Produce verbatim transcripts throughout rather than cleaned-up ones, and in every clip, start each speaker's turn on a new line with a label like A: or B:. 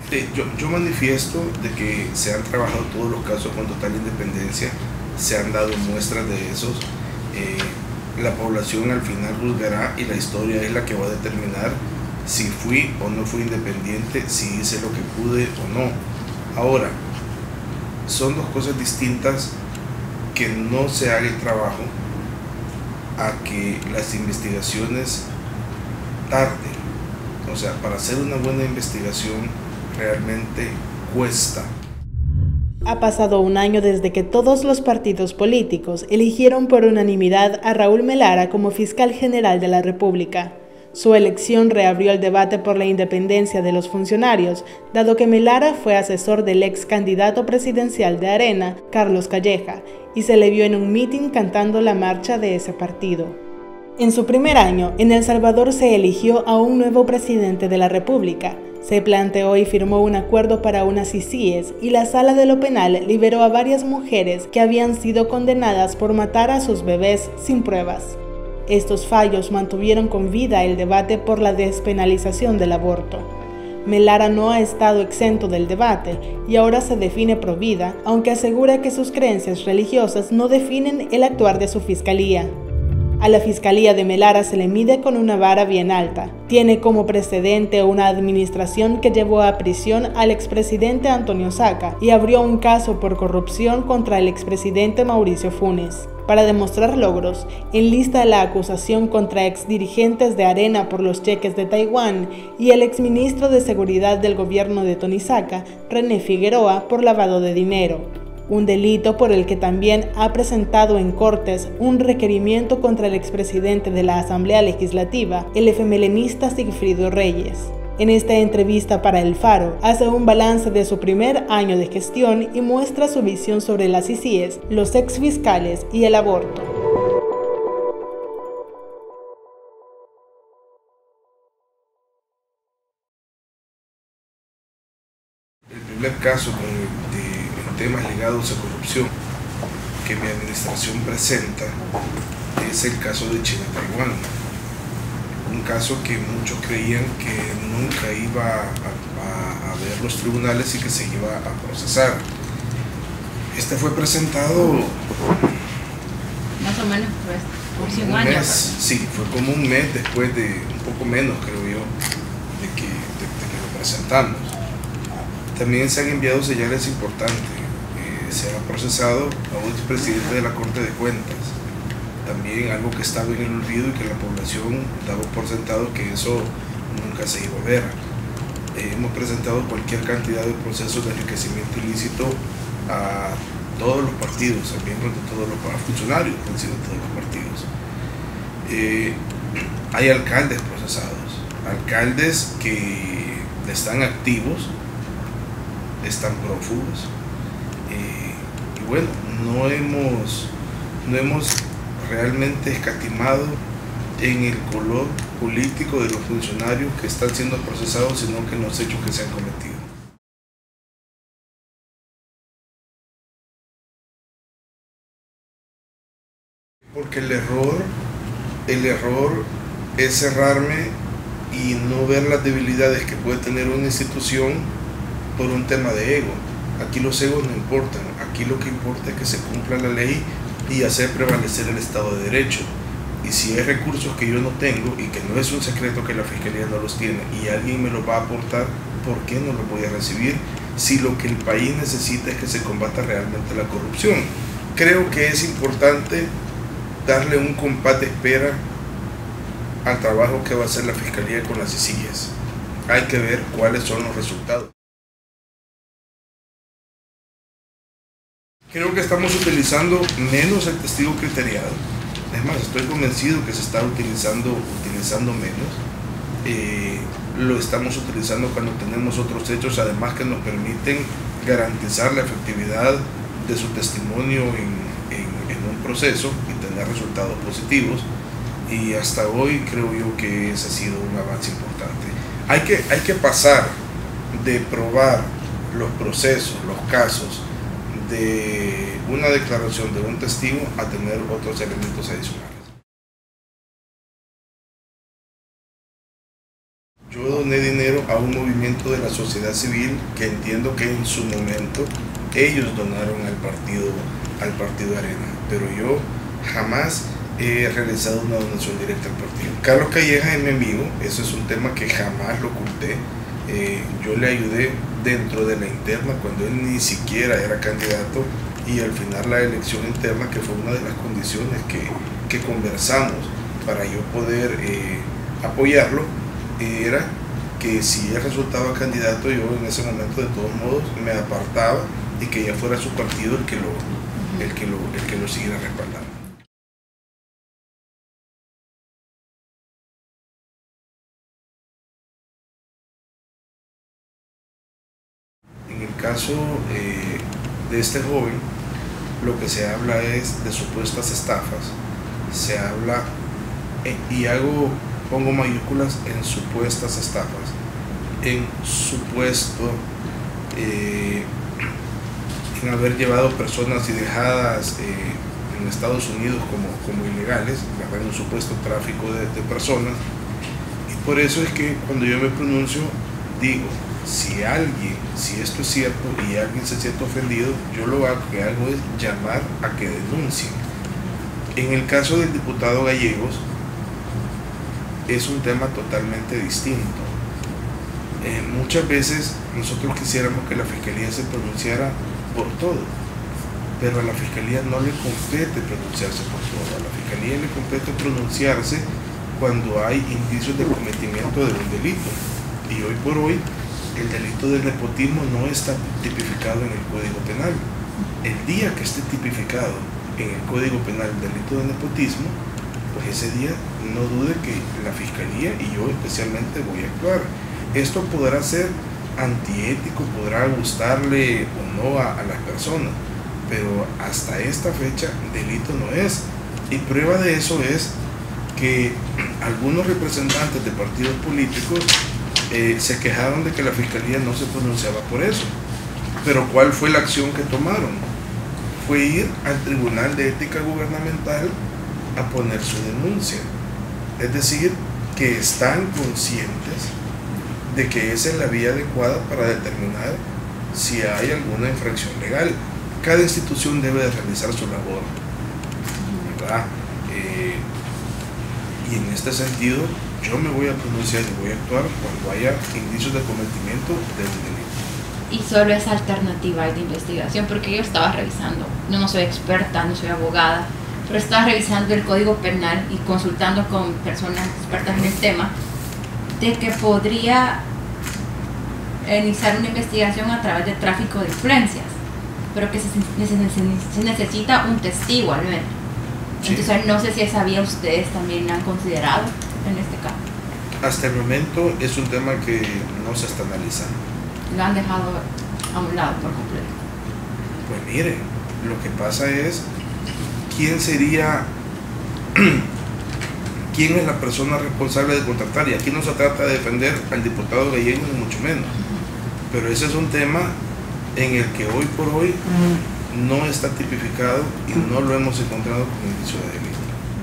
A: Eh, yo, yo manifiesto de que se han trabajado todos los casos con total independencia, se han dado muestras de esos. Eh, la población al final juzgará y la historia es la que va a determinar si fui o no fui independiente, si hice lo que pude o no. Ahora, son dos cosas distintas que no se haga el trabajo a que las investigaciones tarden. O sea, para hacer una buena investigación realmente cuesta.
B: Ha pasado un año desde que todos los partidos políticos eligieron por unanimidad a Raúl Melara como fiscal general de la República. Su elección reabrió el debate por la independencia de los funcionarios, dado que Melara fue asesor del ex candidato presidencial de Arena, Carlos Calleja, y se le vio en un mitin cantando la marcha de ese partido. En su primer año, en El Salvador se eligió a un nuevo presidente de la República. Se planteó y firmó un acuerdo para unas I C I E S y la Sala de lo Penal liberó a varias mujeres que habían sido condenadas por matar a sus bebés sin pruebas. Estos fallos mantuvieron con vida el debate por la despenalización del aborto. Melara no ha estado exento del debate y ahora se define provida, aunque asegura que sus creencias religiosas no definen el actuar de su fiscalía. A la Fiscalía de Melara se le mide con una vara bien alta. Tiene como precedente una administración que llevó a prisión al expresidente Antonio Saca y abrió un caso por corrupción contra el expresidente Mauricio Funes. Para demostrar logros, enlista la acusación contra exdirigentes de Arena por los cheques de Taiwán y el exministro de Seguridad del gobierno de Tony Saca, René Figueroa, por lavado de dinero. Un delito por el que también ha presentado en Cortes un requerimiento contra el expresidente de la Asamblea Legislativa, el efemelenista Sigfrido Reyes. En esta entrevista para El Faro, hace un balance de su primer año de gestión y muestra su visión sobre las I C I E S, los exfiscales y el aborto.
A: El primer caso con de temas ligados a corrupción que mi administración presenta es el caso de China Taiwán, un caso que muchos creían que nunca iba a, a, a ver los tribunales y que se iba a procesar. Este fue presentado
C: más o menos pues, un,
A: un
C: año,
A: mes, sí, fue como un mes después de, un poco menos creo yo, de que, de, de que lo presentamos. También se han enviado señales importantes. Se ha procesado a un expresidente de la Corte de Cuentas, también algo que estaba en el olvido y que la población daba por sentado que eso nunca se iba a ver. Eh, hemos presentado cualquier cantidad de procesos de enriquecimiento ilícito a todos los partidos, a miembros de todos los a funcionarios de todos los partidos. Eh, hay alcaldes procesados, alcaldes que están activos, están prófugos. Eh, y bueno, no hemos, no hemos realmente escatimado en el color político de los funcionarios que están siendo procesados, sino que en los hechos que se han cometido. Porque el error, el error es cerrarme y no ver las debilidades que puede tener una institución por un tema de ego. Aquí los egos no importan, aquí lo que importa es que se cumpla la ley y hacer prevalecer el Estado de Derecho. Y si hay recursos que yo no tengo y que no es un secreto que la Fiscalía no los tiene y alguien me los va a aportar, ¿por qué no los voy a recibir? Si lo que el país necesita es que se combata realmente la corrupción. Creo que es importante darle un compás de espera al trabajo que va a hacer la Fiscalía con las I C I E S. Hay que ver cuáles son los resultados. Creo que estamos utilizando menos el testigo criteriado. Es más, estoy convencido que se está utilizando, utilizando menos. Eh, lo estamos utilizando cuando tenemos otros hechos, además que nos permiten garantizar la efectividad de su testimonio en, en, en un proceso y tener resultados positivos. Y hasta hoy creo yo que ese ha sido un avance importante. Hay que, hay que pasar de probar los procesos, los casos, de una declaración de un testigo a tener otros elementos adicionales. Yo doné dinero a a un movimiento de la sociedad civil que entiendo que en su momento ellos donaron al partido, al partido Arena, pero yo jamás he realizado una donación directa al partido. Carlos Calleja es mi amigo, eso es un tema que jamás lo oculté. Eh, yo le ayudé dentro de la interna cuando él ni siquiera era candidato, y al final la elección interna, que fue una de las condiciones que, que conversamos para yo poder eh, apoyarlo, eh, era que si él resultaba candidato, yo en ese momento de todos modos me apartaba y que ya fuera su partido el que lo, el que lo, el que lo siguiera respaldando. En el caso eh, de este joven, lo que se habla es de supuestas estafas. Se habla, eh, y hago, pongo mayúsculas en supuestas estafas, en supuesto, eh, en haber llevado personas y dejadas eh, en Estados Unidos como, como ilegales, en un supuesto tráfico de, de personas. Y por eso es que cuando yo me pronuncio, digo, si alguien, si esto es cierto y alguien se siente ofendido, yo lo que hago es llamar a que denuncien. En el caso del diputado Gallegos, es un tema totalmente distinto. Eh, muchas veces nosotros quisiéramos que la Fiscalía se pronunciara por todo, pero a la Fiscalía no le compete pronunciarse por todo. A la Fiscalía le compete pronunciarse cuando hay indicios de cometimiento de un delito. Y hoy por hoy, el delito del nepotismo no está tipificado en el Código Penal. El día que esté tipificado en el Código Penal el delito de nepotismo, pues ese día no dude que la Fiscalía y yo especialmente voy a actuar. Esto podrá ser antiético, podrá gustarle o no a, a las personas, pero hasta esta fecha delito no es. Y prueba de eso es que algunos representantes de partidos políticos eh, se quejaron de que la Fiscalía no se pronunciaba por eso. Pero ¿cuál fue la acción que tomaron? Fue ir al Tribunal de Ética Gubernamental a poner su denuncia. Es decir, que están conscientes de que esa es la vía adecuada para determinar si hay alguna infracción legal. Cada institución debe de realizar su labor, ¿verdad? Eh, y en este sentido, yo me voy a pronunciar y voy a actuar cuando haya indicios de cometimiento de un delito.
C: Y solo esa alternativa de investigación, porque yo estaba revisando, yo no soy experta, no soy abogada, pero estaba revisando el Código Penal y consultando con personas expertas en el tema, de que podría iniciar una investigación a través de tráfico de influencias, pero que se, se necesita un testigo al menos. Sí. Entonces no sé si esa vía ustedes también han considerado en este caso.
A: Hasta el momento es un tema que no se está analizando.
C: Lo han dejado a un lado por completo.
A: Pues mire, lo que pasa es, ¿quién sería, quién es la persona responsable de contratar? Y aquí no se trata de defender al diputado Gallegos, ni mucho menos. Pero ese es un tema en el que hoy por hoy no está tipificado y no lo hemos encontrado como indicio de delito.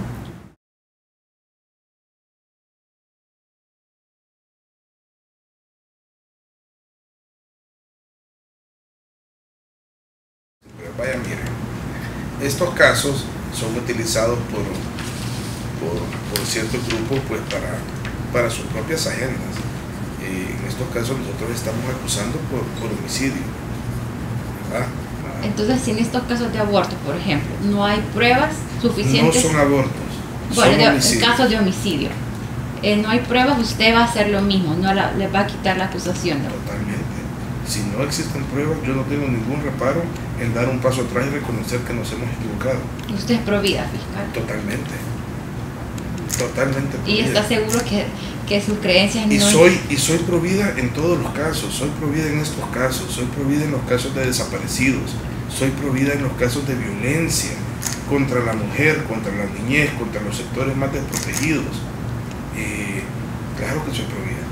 A: Pero vaya, miren, estos casos son utilizados por, por, por ciertos grupos pues para, para sus propias agendas. Eh, en estos casos nosotros estamos acusando por, por homicidio, ¿verdad?
C: Entonces, si en estos casos de aborto, por ejemplo, no hay pruebas suficientes...
A: No son abortos,
C: bueno,
A: son
C: homicidios. En caso de homicidio, eh, no hay pruebas, usted va a hacer lo mismo, no la, le va a quitar la acusación, ¿no?
A: Totalmente. Si no existen pruebas, yo no tengo ningún reparo en dar un paso atrás y reconocer que nos hemos equivocado.
C: Usted es pro vida, fiscal.
A: Totalmente. Totalmente pro
C: ¿Y
A: vida.
C: está seguro que, que sus creencias
A: y
C: no...
A: Soy, y soy pro vida en todos los casos, soy pro vida en estos casos, soy pro vida en los casos de desaparecidos, soy pro vida en los casos de violencia contra la mujer, contra la niñez, contra los sectores más desprotegidos. Eh, claro que soy pro vida.